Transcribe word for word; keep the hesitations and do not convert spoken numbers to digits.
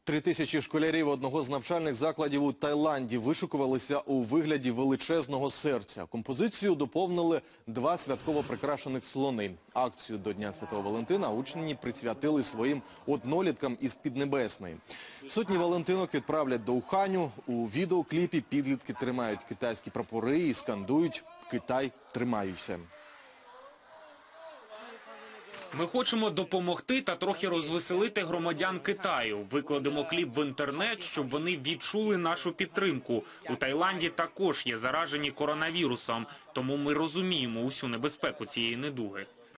Три тисячі школярів одного з навчальних закладів у Таїланді вишикувалися у вигляді величезного серця. Композицію доповнили два святково прикрашених слони. Акцію до Дня Святого Валентина учні присвятили своїм одноліткам із Піднебесної. Сотні валентинок відправлять до Уханю. У відеокліпі підлітки тримають китайські прапори і скандують «Китай, тримаюся». Ми хочемо допомогти та трохи розвеселити громадян Китаю. Викладемо кліп в інтернет, щоб вони відчули нашу підтримку. У Таїланді також є заражені коронавірусом, тому ми розуміємо усю небезпеку цієї недуги.